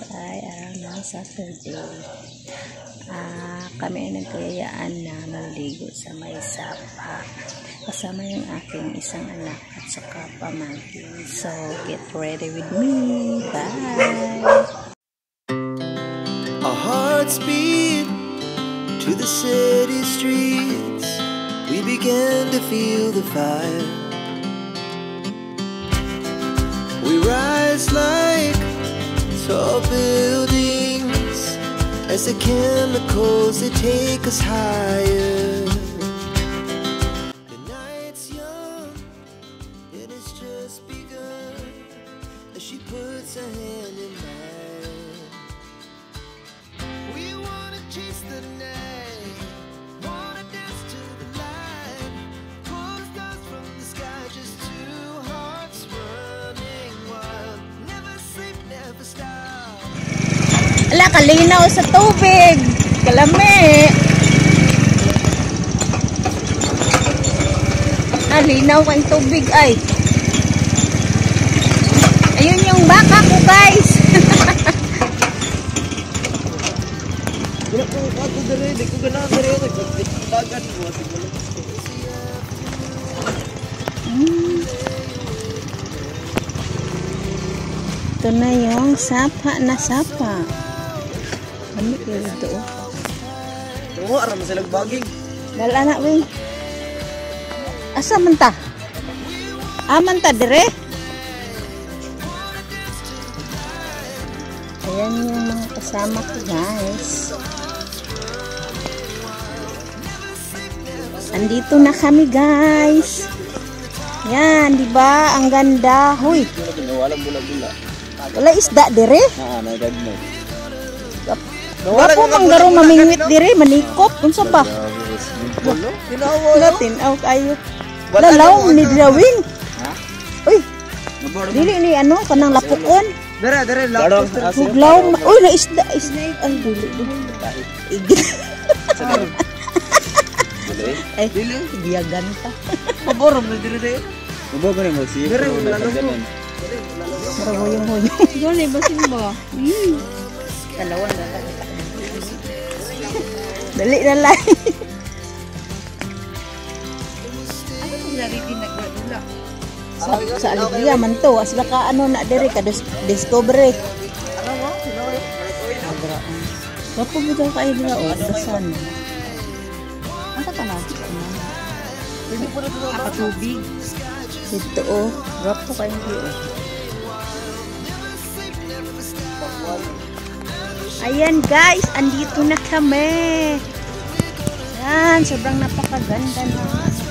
ay araw ng Saturday. Kami ay nagkayayaan na maligo sa may sapa. Kasama yung aking isang anak at saka pamangkin. So, get ready with me. Bye! Our hearts beat to the city streets. We began to feel the fire. We rise like tall buildings as the chemicals they take us higher. The night's young, it has just begun as she puts her hand in mine. We wanna chase the night, wanna dance to the light, pull the stars from the sky, just two hearts running wild, never sleep, never stop. Ala, kalinaw sa tubig. Kalami. Linaw kang tubig ay. Ayun yung baka ko, guys. Ito na yung sapa na sapa. Ano kayo ito? Oo, aram sa lagbaging. Dala na, wing. Asa man ta? Aman ta, dire? Ayan yung mga kasama ko, guys. Andito na kami, guys. Yan, di ba? Ang ganda. Huy. Wala isda, dire? Nagagmay. Gawa po mang garo mamingwit dire, manikop. Unsa ba? Latin, ayo. Lalaw ni Drawing. Uy. Dili ni ano kanang lapukon. Dere lapok. Huglaw. Uy, na isda. Ay, dili. Ay, dili biyagan ta. Pabor mo dire. Ubo ko ni mo si. Dere lalong. Hoyong. Dole basin ba? Dalawa na lang. Dali na lang. Ano kung lari din nagdadula? Sa alegria man to. Asla ka ano na dire ka discovery. Ano mo? Wapo mo daw kayo nila o. Dasan. Ang tatanaw ko na. Hindi po na ito. Kapatubig. Ito o. Wapo kayo nila. Ayan guys, andito na kami. Yan, sobrang napakaganda na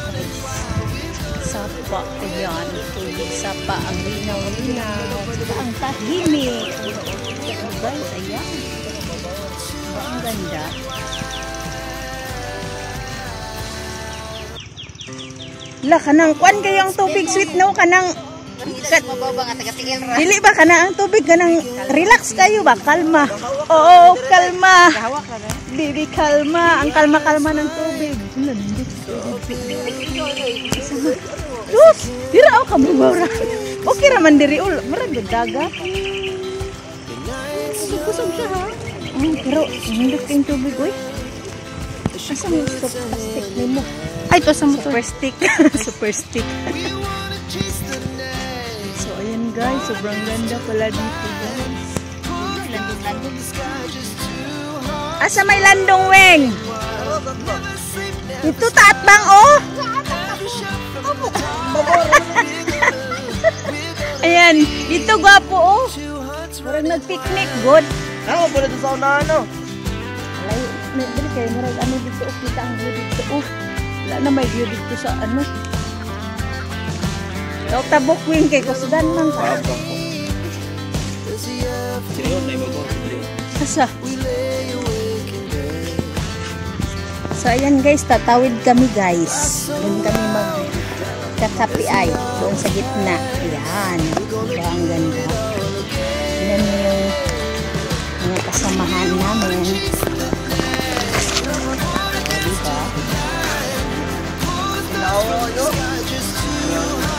sapa. Ayan, tubig sapa. Ang linaw-linaw. Ang tahimik. Guys, ayan. Ang ganda. La, kanang kwan kayo ang tubig sweet no? Kanang dili ba kana ang tubig kanang relax kayo ba kalma oo kalma dili kalma ang kalma ng tubig dus dira ako kamura okay ra man diri ul murag dagat kusog siya ha pero hindi kayong tubig oy asa mo plastic nimo ay to sa super stick super stick. So, ayan guys, sobrang ganda pala dito guys. Landong. Asa may landong, Weng? Ito taat bang, oh? Ayan, dito gwapo, oh. Marag nag-picnic, good. Ano po na ito sa unahan, no? Alayo, dili kayo, marag ano dito, oh, kita ang view dito, oh. Wala na may view dito sa ano. Ikaw tabok wing kay kusdan man ka. Asa? So ayan guys, tatawid kami guys. Doon kami magkakapi ay. Doon sa gitna. Ayan. Diba ang ganda. Yan yung mga kasamahan namin. Diba?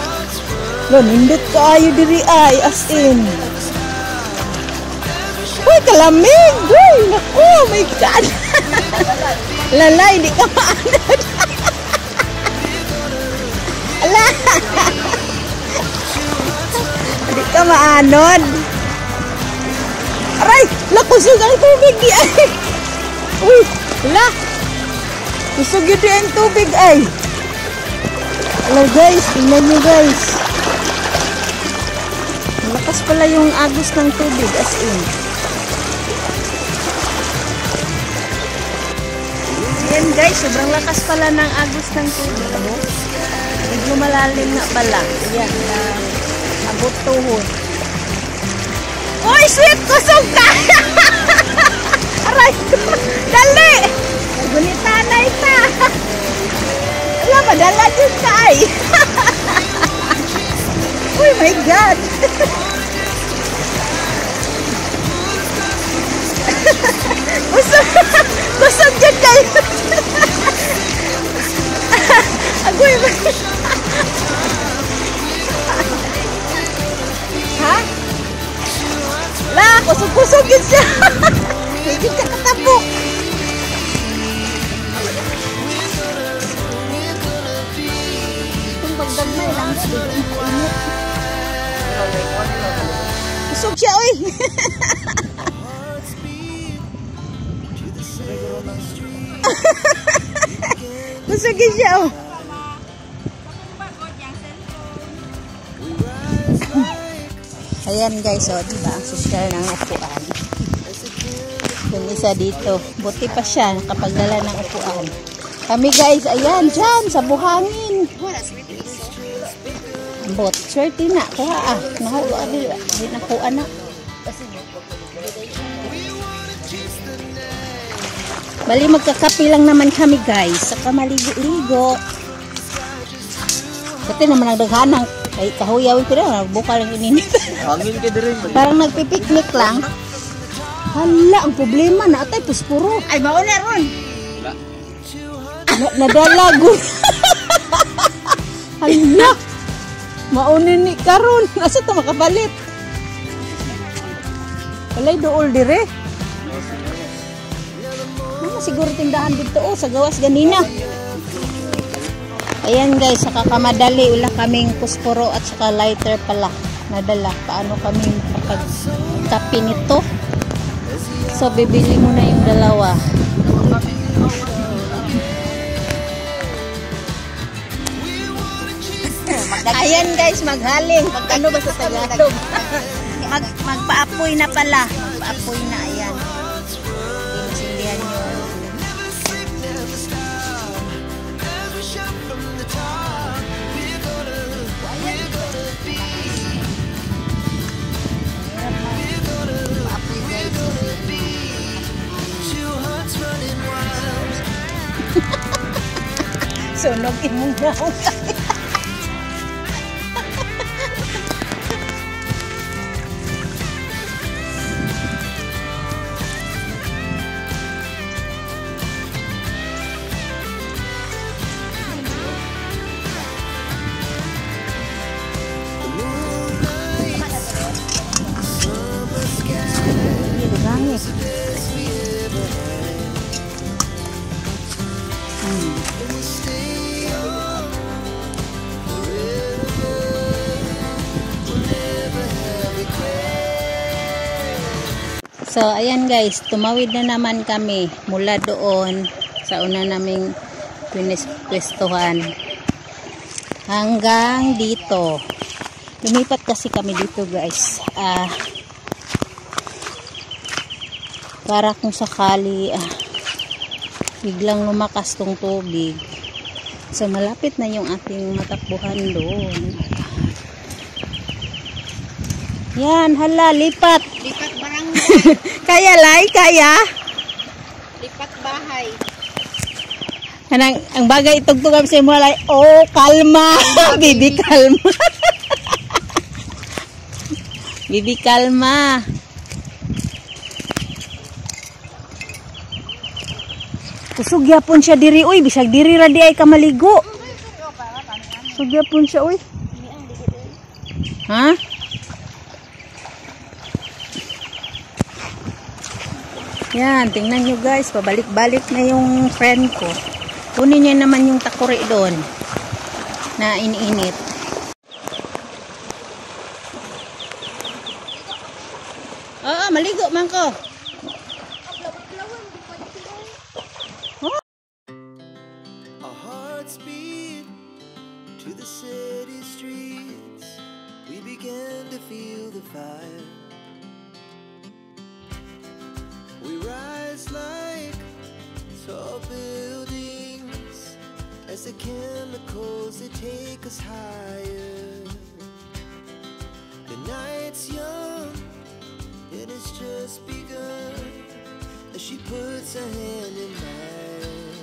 Lo, nindot kaayo diri ay, as in. kalamig. Uy, naku, oh my God. Lalay, di ka maanod. Ala. Di ka maanod. Aray, lakusog ang tubig di ay. Uy, ala. Kusog yun di ang tubig ay. Ala guys, tingnan nyo guys. Malakas pala yung agos ng tubig as in. Ayan guys, sobrang lakas pala ng agos ng tubig. Medyo malalim na pala. Ayan, abot tuhod. Uy, sweet! Kusog ka! Aray ko! Dali! Nagunitanay ka! Wala, madala dyan ka ay! Oh my God! Kusog! Kusog dyan kayo! Agoy ba? Ha? La, kusog-kusog yun siya! Hindi ka katapok! Itong pagdagmay lang siya. Kusog siya, oy! Kusogin siya, oh! Ayan guys, oh, diba? Ang sosyal ng upuan. Yung isa dito. Buti pa siya nakapagdala ng upuan. Kami guys, ayan, dyan, sa buhangin. Ambot, swerte na. Kuha ah. Nakuha, di nakuha na. Bali, magkakapi lang naman kami guys. Saka maligo-ligo. Kasi naman ang daghanang ay kahuyawin ko na, buka lang ininit. Hangin ka din. Parang nagpipiknik lang. Hala, ang problema na atay puspuro. Ay, mauna ron. Nadalago. Hala. Maunin ni karon. Asa ta makabalit? Walay dool dire. Siguro tindahan dito oh, sa gawas ganina. Ayan guys, saka kamadali ula kaming pusporo at saka lighter pala nadala. Paano kami makagkapi nito? So bibili muna yung dalawa. Ayan guys, maghaling. Ano ba sa Tagalog? Magpaapoy na pala. Magpaapoy na, ayan. Pinasindihan nyo. Sunog imong naong kaya. So, ayan guys, tumawid na naman kami mula doon sa una naming pwestuhan hanggang dito. Lumipat kasi kami dito guys. Para kung sakali biglang lumakas tong tubig. So, malapit na yung ating matakbuhan doon. Yan, hala, lipat. Lipat barangay. Kaya, Lai? Kaya? Lipat bahay. Ang bagay itugtugam sa mo, Lai. Oh, kalma. Bibi, kalma. Bibi, kalma. Kusog yapon siya diri, uy. Bisag diri ra di ay kamaligo. Kusog yapon siya, uy. Ha? Yan, tingnan nyo guys, pabalik-balik na yung friend ko. Kunin niya naman yung takuri doon na iniinit. Oo, maligo man ko. Our hearts beat to the city streets. We began to feel the fire. We rise like tall buildings as the chemicals they take us higher. The night's young, it has just begun as she puts her hand in mine.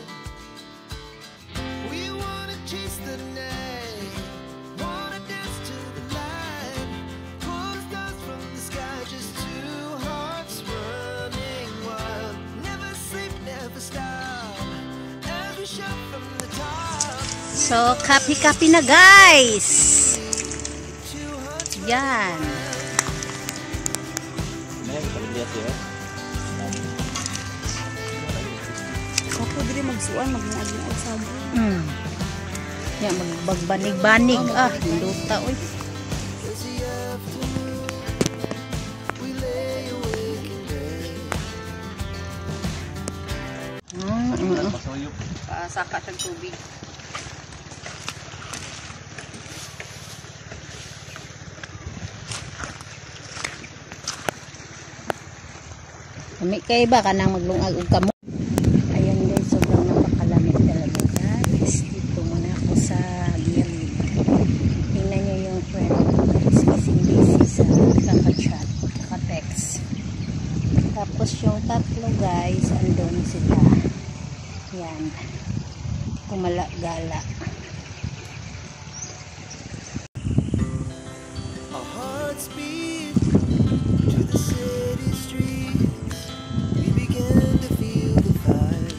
We wanna chase the night, wanna dance to the light, pull the stars from the sky, just two hearts running wild. Never sleep, never stop, every shot from the top. So, kapi-kapi na guys. Yan. Ako diri magsuan magnaagin og sabon. Yan, magbagbanig-banig. Ah, luta, oy. It's the afternoon, we lay awake in bed. Saka sa tubig. Kami kay ba kanang maglungag og kamo. Ayan guys, sobrang napakalamig talaga guys. Dito muna ako sa gilid. Tingnan nyo yung friend ko guys. Busy sa kaka-chat, kaka-text. Tapos yung tatlo guys, andun sila. Yan. Kumala-gala. Our hearts beat to the city streets. We began to feel the fire.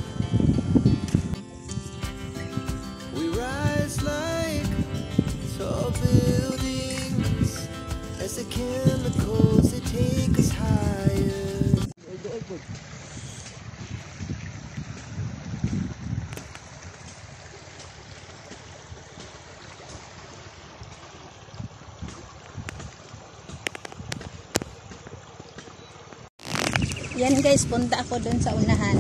We rise like tall buildings as the chemicals they take us higher. Yan guys, punta ako dun sa unahan.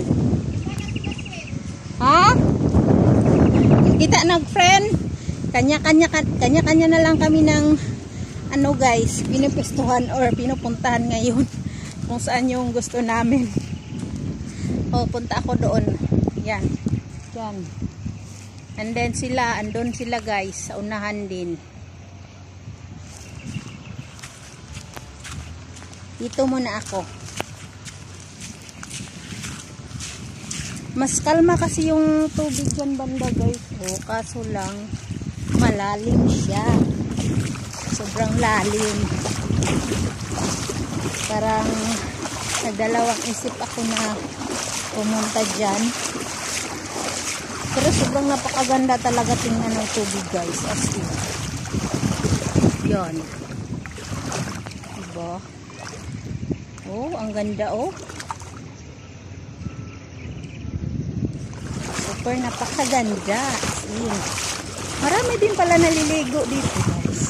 Ha? Kita nag-friend. Kanya-kanya na lang kami ng ano guys, pinupestuhan or pinupuntahan ngayon. Kung saan yung gusto namin. O, punta ako doon. Yan. Yan. And then sila, andun sila guys, sa unahan din. Dito muna ako. Mas kalma kasi yung tubig dyan banda guys. O, kaso lang malalim siya. Sobrang lalim. Parang nagdalawang isip ako na pumunta dyan. Pero sobrang napakaganda talaga tingnan ng tubig guys. As in. Yan. Diba? Oh, ang ganda oh. Super napakaganda. Ayan. Marami din pala naliligo dito guys.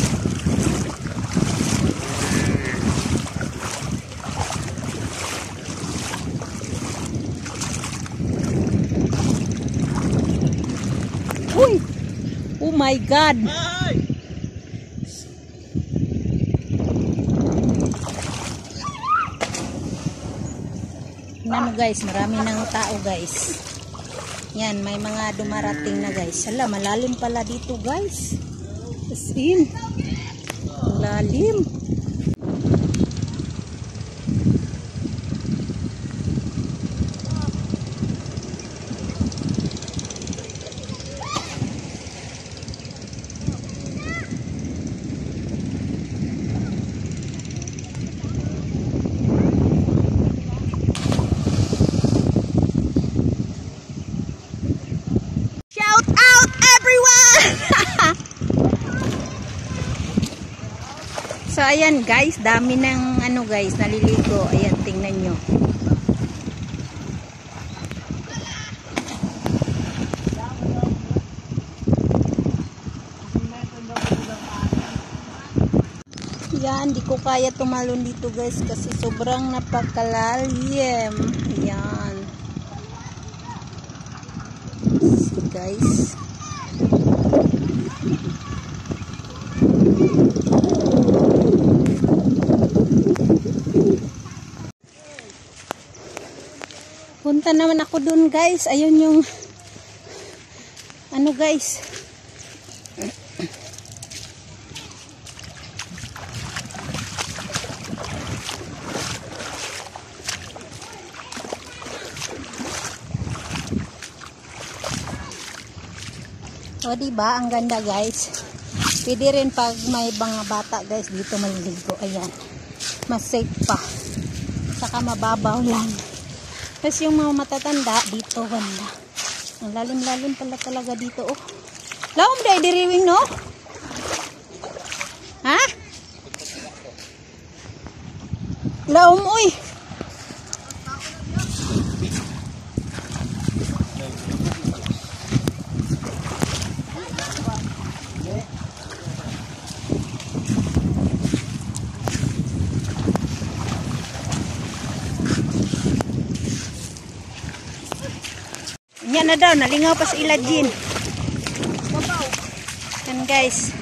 Uy! Oh my God! Ano guys, marami ng tao guys. Yan, may mga dumarating na guys. Hala, malalim pala dito guys. As in, malalim. So ayan guys, dami ng ano guys, naliligo. Ayan, tingnan nyo. Ayan, di ko kaya tumalon dito guys kasi sobrang napakalalim. Ayan. See guys. Punta naman ako dun guys. Ayun yung ano guys. O diba, ang ganda guys. Pwede rin pag may mga bata guys dito maliligo. Ayan. Mas safe pa. Saka mababaw lang. Kasi yung mga matatanda dito banda. Ang lalim-lalim pala talaga dito oh. Laom day diriwing no? Ha? Laom uy. Yan na daw, nalingaw pa sa iladjin. Yan guys.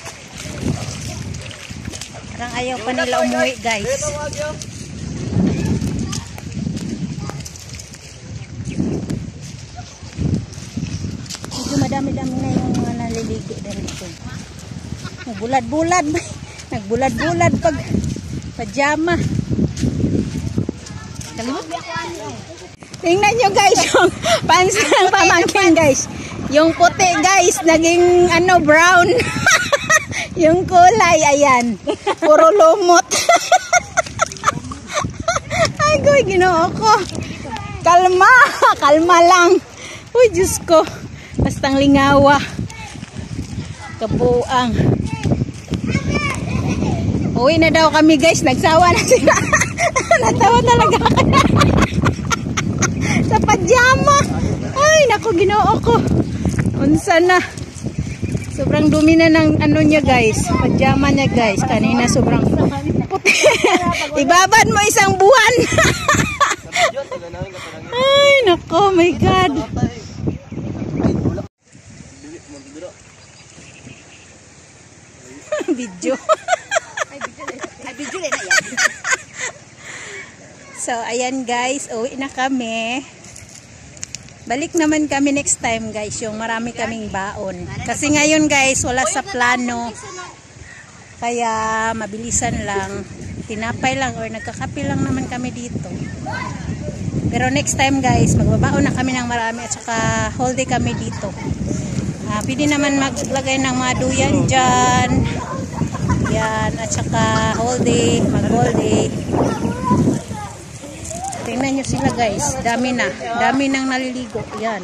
Parang ayaw pa nila umuwi guys. Medyo madami-dami na yung mga naliligo dito. Nagbulad-bulad. Nagbulad-bulad pag pajama. Tingnan nyo guys yung pants ng pamangkin guys. Yung puti guys, naging ano brown. Yung kulay, ayan. Puro lumot. Ay goy, ginoo ko. Kalma, kalma lang. Uy, Diyos ko. Bastang lingawa. Kabuang. Uwi na daw kami guys, nagsawa na sila. Natawa talaga ako. Sa pajama. Ay, naku, ginoo ko. Unsa na. Sobrang dumi na ng ano niya guys. Pajama niya guys. Kanina sobrang puti. Ibabad mo isang buwan. Ay, naku, my God. Video. Video na yan. So, ayan guys, uwi na kami. Balik naman kami next time guys, yung marami kaming baon. Kasi ngayon guys, wala sa plano. Kaya, mabilisan lang. Tinapay lang or nagkakape lang naman kami dito. Pero next time guys, magbabaon na kami ng marami at saka whole day kami dito. Pwede naman maglagay ng mga duyan dyan. Yan, at saka whole day, mag-whole day. Tingnan nyo sila guys, dami na. Dami nang naliligo. Yan.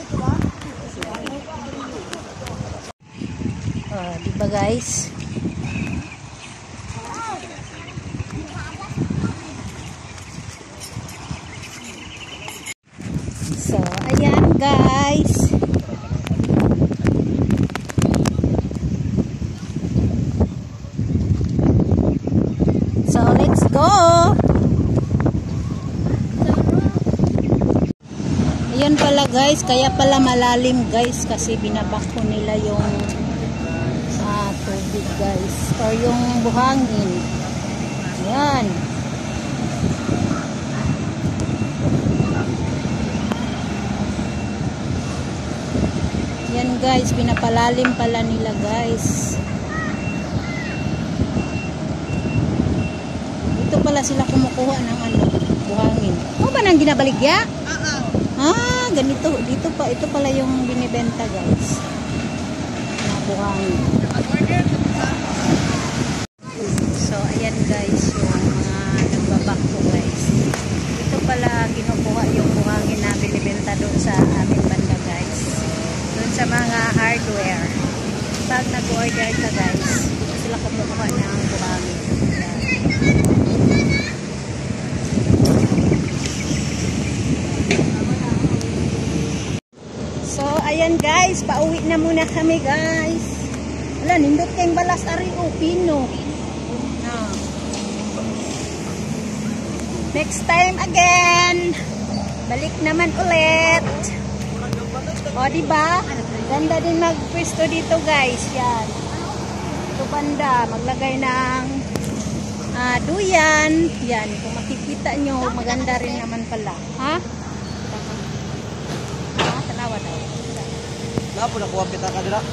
Diba guys? So, ayan guys. So, let's go! Ayan pala guys, kaya pala malalim guys kasi binabako nila yung tubig guys or yung buhangin. Ayan. Ayan guys, pinapalalim pala nila guys. Dito pala sila kumukuha ng ano, buhangin. Ano ba nang ginabaligya? Ganito. Dito pa. Ito pala yung binibenta guys. Mga buhangin. So, ayan guys. Yung mga nagbabako guys. Ito pala kinukuha yung buhangin na binibenta doon sa aming banda guys. Doon sa mga hardware. Pag nag-order ka guys, dito sila kumukuha ng buhangin. Ayan guys, pauwi na muna kami guys. Wala, nindot kayong balas ari o pino. Next time again. Balik naman ulit. O, diba? Ganda din magpwesto dito, guys. Yan. Ito banda. Maglagay ng duyan. Yan. Kung makikita nyo, maganda rin naman pala. Ha? Tanawa daw. Napo nakuha kita ka dira.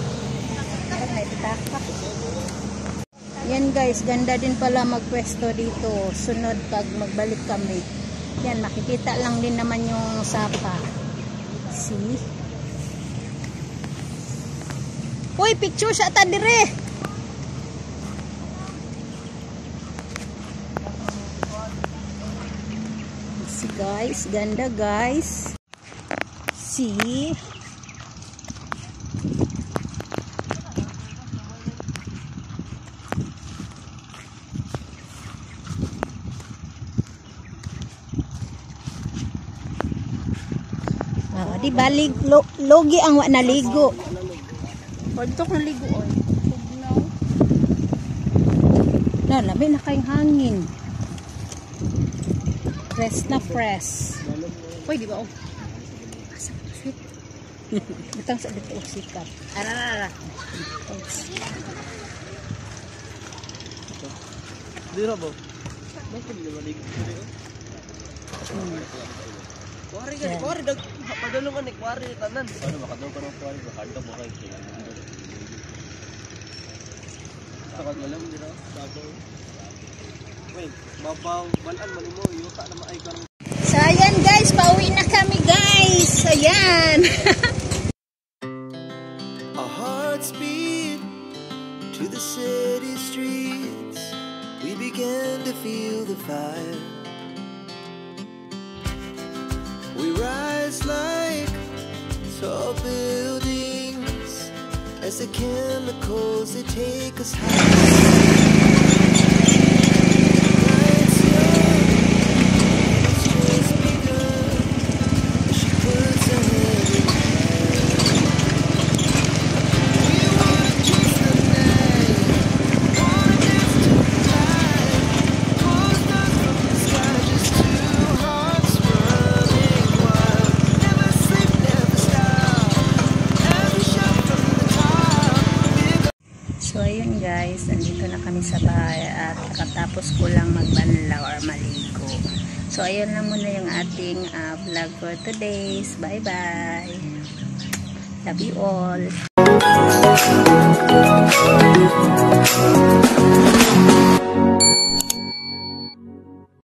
Yan guys, ganda din pala magpwesto dito. Sunod pag magbalik kami. Yan, makikita lang din naman yung sapa. See? Uy, picture sa ata dire. See guys, ganda guys. See? Di balig logi ang wa naligo. Pagtok na ligo oy. Tugnaw. Na, labi na kayong hangin. Fresh na fresh. Uy, di ba oh? Butang sa dito sikat. Ara. Dira ba? Bakit di ba ligo? Kuwari ka, kuwari dag padulong ka ni kuwari tanan. Ano makadong ka ng kuwari, bakadong mo kay kaya. Takot malam dira, sabaw. Wait, babaw balan man mo yuta na maay karong. So ayan guys, pauwi na kami guys. Ayan. Our hearts beat to the city streets. We began to feel the fire. We rise like tall buildings as the chemicals they take us high. Lights young, it's just begun as she puts her head in mine. We wanna chase the night, wanna dance to the light. Pull stars from the sky, just two hearts running wild. Never sleep, never stop. Every shot from the top. So ayun guys, nandito na kami sa bahay at katapos ko lang magbanlaw or maligo. So ayun lang muna yung ating vlog for today. Bye bye. Love you all.